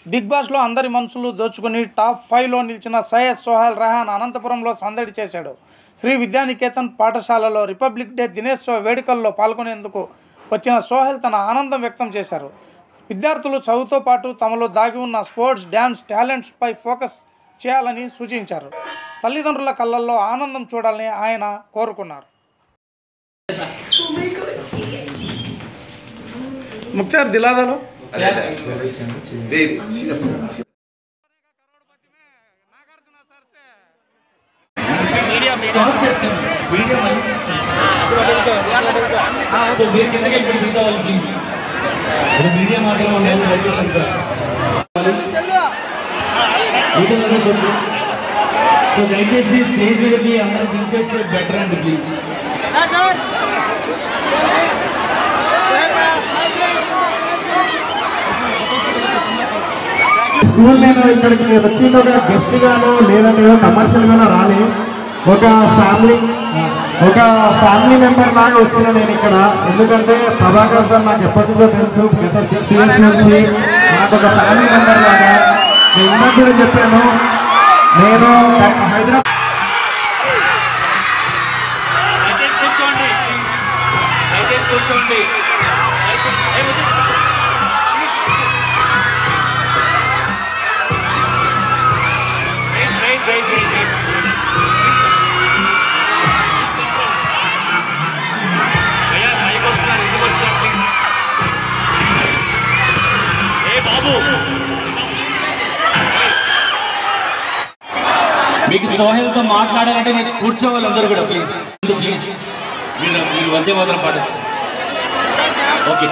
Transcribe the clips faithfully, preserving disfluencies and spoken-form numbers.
Big బాస్లో అందరి మనసులు దోచుకుని టాప్ ఫైవ్లో నిలిచిన సయ్యద్ సోహెల్ రెహాన్ అనంతపురంలో సందడి చేశాడు. శ్రీ విద్యానికేతన్ పాఠశాలలో రిపబ్లిక్ డే దినోత్సవ వేడుకల్లో పాల్గొనేందుకు వచ్చిన సోహెల్ తన ఆనందం వ్యక్తం చేశారు. విద్యార్థులు చదువుతో పాటు తమలో దాగి ఉన్న స్పోర్ట్స్, డ్యాన్స్ టాలెంట్స్పై ఫోకస్ చేయాలని సూచించారు. తల్లిదండ్రుల కళ్ళల్లో ఆనందం చూడాలని ఆయన కోరుకున్నారు. ముఖ్తార్ దిలాదాలో దయచేసి స్టేజ్ మీదకి అందరూ దించేస్తే బెటర్ అండి ప్లీజ్. స్కూల్ నేను ఇక్కడికి వచ్చి ఒక గెస్ట్ గానో లేదంటే కమర్షియల్ గానో రాలి, ఒక ఫ్యామిలీ ఒక ఫ్యామిలీ మెంబర్ లాగా వచ్చిన నేను ఇక్కడ. ఎందుకంటే ప్రభాకర్ సార్ నాకు ఎప్పటి నుంచో తెలుసు, గత సిక్స్ ఇయర్స్ నుంచి నాకు ఒక ఫ్యామిలీ మెంబర్ లాగా. నేను ఇందాక కూడా చెప్పాను, నేను హైదరాబాద్ కూర్చోండి మీకు సోహెల్తో మాట్లాడాలంటే మీరు కూర్చోవాలి అందరూ కూడా ప్లీజ్ ప్లీజ్ మీరు మీరు వందే మాత్రం పాడచ్చు. ఓకే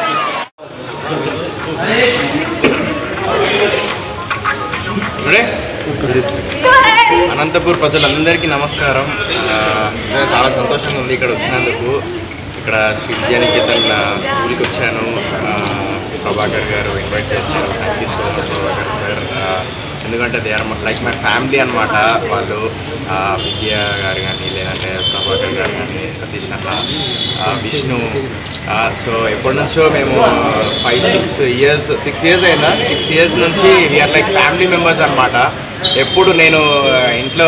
అనంతపూర్ ప్రజలందరికీ నమస్కారం. చాలా సంతోషంగా ఉంది ఇక్కడ వచ్చినందుకు. ఇక్కడ శ్రీ విద్యానికేతన్ స్కూల్కి వచ్చాను. ప్రభాకర్ గారు ఇన్వైట్ చేశారు. Thank you so much Prabhakar sir. ఎందుకంటే they are like my family అనమాట. వాళ్ళు విద్యా గారు కానీ, లేదంటే ప్రభాకర్ గారు కానీ, సతీష్ అన్న, విష్ణు. సో ఎప్పటి నుంచో మేము five six years six years అయినా సిక్స్ ఇయర్స్ నుంచి వీఆర్ లైక్ ఫ్యామిలీ మెంబర్స్ అనమాట. ఎప్పుడు నేను ఇంట్లో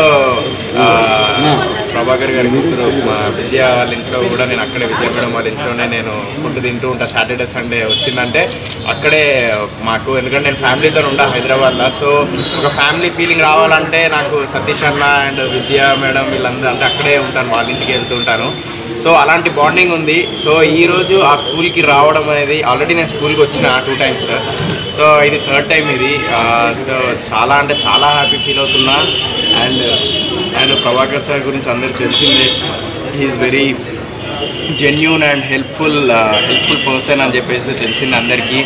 ప్రభాకర్ గారి కూతురు మా విద్యా వాళ్ళ ఇంట్లో కూడా నేను అక్కడే విద్యా మేడం వాళ్ళ ఇంట్లోనే నేను ఫుడ్ తింటూ ఉంటా. సాటర్డే సండే వచ్చిందంటే అక్కడే మాకు, ఎందుకంటే నేను ఫ్యామిలీతో ఉంటా హైదరాబాద్లో. సో ఒక ఫ్యామిలీ ఫీలింగ్ రావాలంటే నాకు సతీష్ అన్న అండ్ విద్యా మేడం వీళ్ళందరూ అంటే అక్కడే ఉంటాను, వాళ్ళ ఇంటికి వెళ్తుంటాను. సో అలాంటి బాండింగ్ ఉంది. సో ఈరోజు ఆ స్కూల్కి రావడం అనేది, ఆల్రెడీ నేను స్కూల్కి వచ్చిన టూ టైమ్స్, సో ఇది థర్డ్ టైం ఇది. సో చాలా అంటే చాలా హ్యాపీ ఫీల్ అవుతున్నా. అండ్ అండ్ ప్రభాకర్ సార్ గురించి అందరికి తెలిసిందే, he is very genuine and helpful helpful person అని చెప్పేసి తెలిసింది అందరికీ.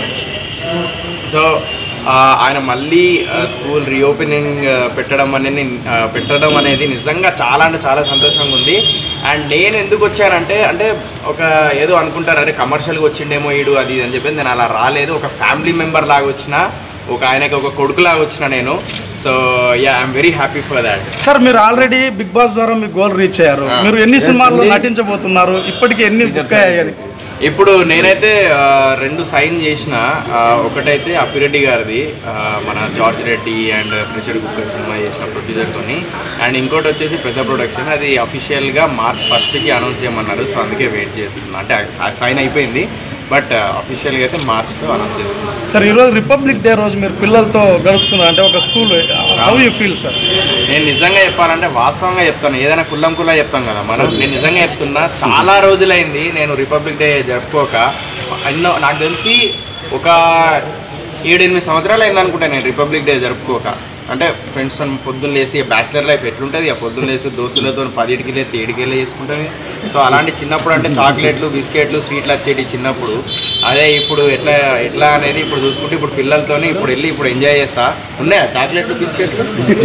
సో ఆయన మళ్ళీ స్కూల్ రీఓపెనింగ్ పెట్టడం అనేది పెట్టడం అనేది నిజంగా చాలా అంటే చాలా సంతోషంగా ఉంది. అండ్ నేను ఎందుకు వచ్చానంటే, అంటే ఒక ఏదో అనుకుంటారు అరే కమర్షియల్గా వచ్చిండేమో ఈడు అది అని చెప్పి నేను అలా రాలేదు. ఒక ఫ్యామిలీ మెంబర్ లాగా వచ్చిన, ఒక ఆయనకి ఒక కొడుకులాగా వచ్చిన నేను. So yeah I'm very happy for that. Sir, మీరు ఆల్రెడీ బిగ్ బాస్ ద్వారా మీ గోల్ రీచ్ అయ్యారు. మీరు ఎన్ని సినిమాల్లో నటించబోతున్నారు? ఇప్పటికీ ఎన్ని బుక్ అయ్యాయి? ఇప్పుడు నేనైతే రెండు సైన్ చేసిన. ఒకటైతే అప్పిరెడ్డి గారిది, మన George Reddy and Pressure Cooker cinema చేసిన ప్రొడ్యూసర్తో. అండ్ ఇంకోటి వచ్చేసి పెద్ద ప్రొడక్షన్, అది అఫీషియల్గా మార్చ్ ఫస్ట్కి అనౌన్స్ చేయమన్నారు. సో అందుకే వెయిట్ చేస్తున్నా. అంటే సైన్ అయిపోయింది, బట్ అఫీషియల్గా అయితే మార్చ్తో అనౌన్స్ చేస్తున్నాను. సార్, ఈరోజు రిపబ్లిక్ డే రోజు మీరు పిల్లలతో గడుపుతున్నారు అంటే ఒక school, how you feel sir? నేను నిజంగా చెప్పాలంటే వాస్తవంగా చెప్తాను, ఏదైనా కుల్లం కుల్లా చెప్తాం కదా మనం. నేను నిజంగా చెప్తున్నా, చాలా రోజులైంది నేను రిపబ్లిక్ డే జరుపుకోక. ఎన్నో నాకు తెలిసి ఒక ఏడెనిమిది సంవత్సరాలు అయింది అనుకుంటా నేను రిపబ్లిక్ డే జరుపుకోక. అంటే ఫ్రెండ్స్తో పొద్దున్న లేసి బ్యాచిలర్ లైఫ్ ఎట్లుంటుంది, ఆ పొద్దున్న లేసి దోస్తులతో పదిటికి లేసి ఏడుకి వెళ్ళి చేసుకుంటుంది. సో అలాంటి చిన్నప్పుడు అంటే చాక్లెట్లు, బిస్కెట్లు, స్వీట్లు వచ్చేటి చిన్నప్పుడు. అదే ఇప్పుడు ఎట్లా ఎట్లా అనేది ఇప్పుడు చూసుకుంటే ఇప్పుడు పిల్లలతోనే ఇప్పుడు వెళ్ళి ఇప్పుడు ఎంజాయ్ చేస్తా. ఉన్నాయా చాక్లెట్లు, బిస్కెట్లు?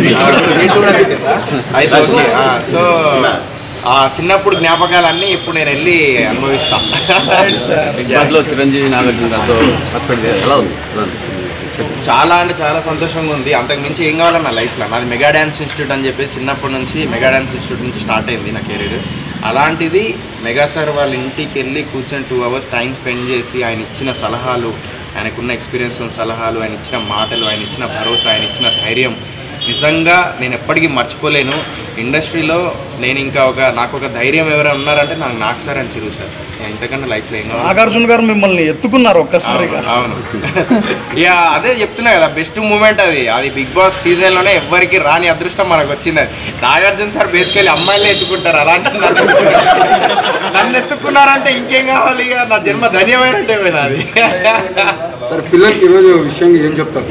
అయితే ఓకే. సో ఆ చిన్నప్పుడు జ్ఞాపకాలన్నీ ఇప్పుడు నేను వెళ్ళి అనుభవిస్తాను. చిరంజీవి నాగార్జునతో ఎలా ఉంది? చాలా అంటే చాలా సంతోషంగా ఉంది. అంతకు మించి ఏం కావాలన్న లైఫ్లో. నాది మెగా డ్యాన్స్ ఇన్స్టిట్యూట్ అని చెప్పేసి చిన్నప్పటి నుంచి మెగా డ్యాన్స్ ఇన్స్టిట్యూట్ నుంచి స్టార్ట్ అయింది నా కెరీర్. అలాంటిది మెగా సార్ వాళ్ళ ఇంటికి వెళ్ళి కూర్చొని టూ అవర్స్ టైం స్పెండ్ చేసి ఆయన ఇచ్చిన సలహాలు ఆయనకున్న ఎక్స్పీరియన్స్, సలహాలు, ఆయన ఇచ్చిన మాటలు, ఆయన ఇచ్చిన భరోసా, ఆయన ఇచ్చిన ధైర్యం నిజంగా నేను ఎప్పటికీ మర్చిపోలేను. ఇండస్ట్రీలో నేను ఇంకా ఒక నాకు ఒక ధైర్యం ఎవరైనా ఉన్నారంటే నాకు నాకు సార్ అని చిరు సార్. ఇంతకన్నా లైఫ్లో ఏం కావాలి. నాగార్జున గారు మిమ్మల్ని ఎత్తుకున్నారు ఒక్కసారిగా. అవును ఇక అదే చెప్తున్నా కదా, బెస్ట్ మూమెంట్ అది. అది బిగ్ బాస్ సీజన్లోనే ఎవ్వరికి రాని అదృష్టం మనకు వచ్చింది. అది నాగార్జున సార్ బేసికలీ అమ్మాయిలే ఎత్తుకుంటారు, అలాంటి నన్ను ఎత్తుకున్నారంటే ఇంకేం కావాలి, ఇక నా జన్మ ధన్యమైనట్టే అది. సార్ పిల్లలకి ఈరోజు విషయం ఏం చెప్తారు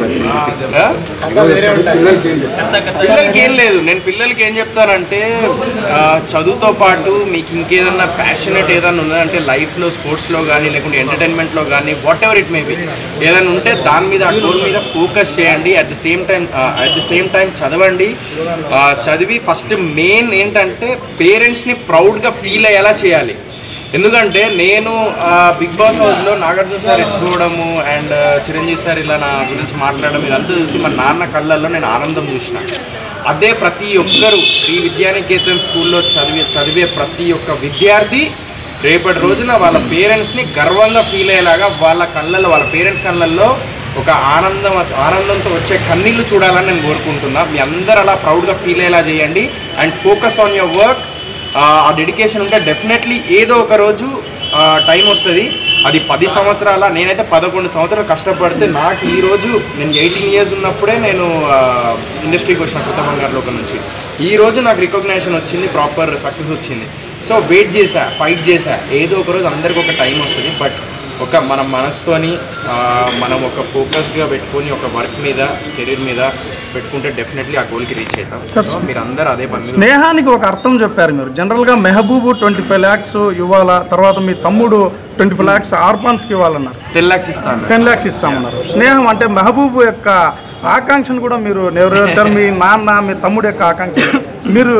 పిల్లలకి ఏం లేదు, నేను పిల్లలకి ఏం చెప్తానంటే చదువుతో పాటు మీకు ఇంకేదన్నా ప్యాషనెట్ ఏదైనా ఉన్నదంటే లైఫ్లో, స్పోర్ట్స్లో కానీ లేకుంటే ఎంటర్టైన్మెంట్లో కానీ whatever it may be ఏదైనా ఉంటే దాని మీద ఆ గోల్ మీద ఫోకస్ చేయండి. At the same time at the same time చదవండి. చదివి ఫస్ట్ మెయిన్ ఏంటంటే పేరెంట్స్ని ప్రౌడ్గా ఫీల్ అయ్యేలా చేయాలి. ఎందుకంటే నేను బిగ్ బాస్ హౌస్లో నాగార్జున సార్ ఎత్తుకోవడము అండ్ చిరంజీవి సార్ ఇలా నా గురించి మాట్లాడడం ఇదంతా చూసి మా నాన్న కళ్ళల్లో నేను ఆనందం చూసిన. అదే ప్రతి ఒక్కరు శ్రీ విద్యానికేతన్ స్కూల్లో చదివే చదివే ప్రతి ఒక్క విద్యార్థి రేపటి రోజున వాళ్ళ పేరెంట్స్ని గర్వంగా ఫీల్ అయ్యేలాగా వాళ్ళ కళ్ళల్లో, వాళ్ళ పేరెంట్స్ కళ్ళల్లో ఒక ఆనందం ఆనందంతో వచ్చే కన్నీళ్ళు చూడాలని నేను కోరుకుంటున్నా. మీ అందరూ అలా ప్రౌడ్గా ఫీల్ అయ్యేలా చేయండి and focus on your work. ఆ డెడికేషన్ ఉంటే డెఫినెట్లీ ఏదో ఒక రోజు టైం వస్తుంది. అది పది సంవత్సరాల నేనైతే పదకొండు సంవత్సరాలు కష్టపడితే నాకు ఈరోజు నేను ఎయిటీన్ ఇయర్స్ ఉన్నప్పుడే నేను ఇండస్ట్రీకి వచ్చిన కొత్త బంగారు లోకం నుంచి ఈరోజు నాకు రికగ్నైజేషన్ వచ్చింది, ప్రాపర్ సక్సెస్ వచ్చింది. సో వెయిట్ చేశా, ఫైట్ చేశా. ఏదో ఒక రోజు అందరికి ఒక టైం వస్తుంది. బట్ ఒక మన మనసుతోని మనం ఒక ఫోకస్గా పెట్టుకొని ఒక వర్క్ మీద, కెరీర్ మీద పెట్టుకుంటే డెఫినెట్లీ ఆ గోల్కి రీచ్ అవుతాం. మీరు అందరూ అదే పని. స్నేహానికి ఒక అర్థం చెప్పారు మీరు. జనరల్గా మెహబూబు ట్వంటీ ఫైవ్ ల్యాక్స్ ఇవ్వాలా, తర్వాత మీ తమ్ముడు ట్వంటీ ఫైవ్ ల్యాక్స్ ఆర్ఫాన్స్కి ఇవ్వాలన్నారు, టెన్ ల్యాక్స్ ఇస్తాను టెన్ ల్యాక్స్ ఇస్తామన్నారు. స్నేహం అంటే మెహబూబు యొక్క ఆకాంక్షను కూడా మీరు నెరవేర్చారు. మీ నాన్న, మీ తమ్ముడు యొక్క ఆకాంక్ష మీరు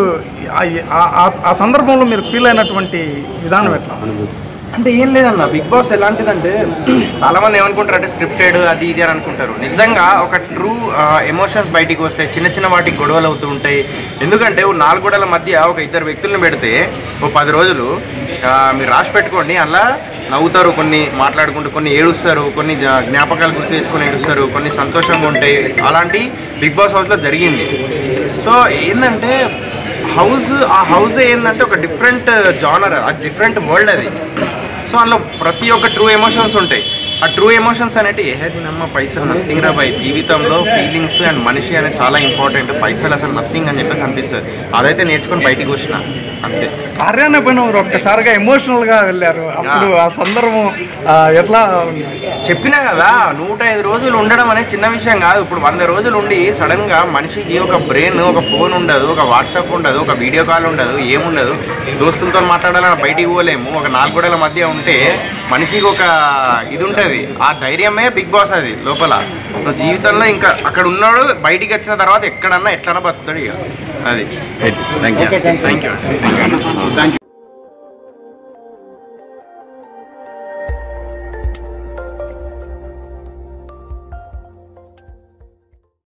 ఆ సందర్భంలో మీరు ఫీల్ అయినటువంటి విధానం ఎట్లా? అంటే ఏం లేదన్న, బిగ్ బాస్ ఎలాంటిదంటే చాలామంది ఏమనుకుంటారు అంటే స్క్రిప్టెడ్ అది ఇది అని అనుకుంటారు. నిజంగా ఒక ట్రూ ఎమోషన్స్ బయటికి వస్తాయి. చిన్న చిన్న వాటికి గొడవలు అవుతూ ఉంటాయి. ఎందుకంటే ఓ నాలుగు గోడల మధ్య ఒక ఇద్దరు వ్యక్తులను పెడితే ఓ పది రోజులు మీరు రాసి పెట్టుకోండి, అలా నవ్వుతారు, కొన్ని మాట్లాడుకుంటూ, కొన్ని ఏడుస్తారు, కొన్ని జ్ఞాపకాలు గుర్తు తెచ్చుకొని ఏడుస్తారు, కొన్ని సంతోషంగా ఉంటాయి. అలాంటి బిగ్ బాస్ హౌస్లో జరిగింది. సో ఏంటంటే హౌస్ ఆ హౌస్ ఏంటంటే ఒక డిఫరెంట్ జానర్, అది డిఫరెంట్ వరల్డ్ అది. సో అందులో ప్రతి ఒక్క ట్రూ ఎమోషన్స్ ఉంటాయి. ఆ ట్రూ ఎమోషన్స్ అనేవి ఏది నమ్మ పైసలు నథింగ్ రా బై. జీవితంలో ఫీలింగ్స్ అండ్ మనిషి అనేది చాలా ఇంపార్టెంట్. పైసలు అసలు నథింగ్ అని చెప్పేసి అనిపిస్తుంది. అదైతే నేర్చుకొని బయటికి వచ్చిన అంతే. హర్యానా పైన ఒక్కసారిగా ఎమోషనల్గా వెళ్ళారు. అప్పుడు ఆ సందర్భం ఎట్లా చెప్పినా కదా, నూట ఐదు రోజులు ఉండడం అనేది చిన్న విషయం కాదు. ఇప్పుడు వంద రోజులు ఉండి సడన్గా మనిషికి ఒక బ్రెయిన్, ఒక ఫోన్ ఉండదు, ఒక వాట్సాప్ ఉండదు, ఒక వీడియో కాల్ ఉండదు, ఏముండదు. దోస్తులతో మాట్లాడాలని బయటికి పోలేము. ఒక నాలుగు గోడల మధ్య ఉంటే మనిషికి ఒక ఇది ఉంటుంది. ఆ ధైర్యమే బిగ్ బాస్. అది లోపల జీవితంలో ఇంకా అక్కడ ఉన్నాడు, బయటికి వచ్చిన తర్వాత ఎక్కడన్నా ఎట్లన్నా బతుకుతాడు. ఇక అది. Thank you thank you thank you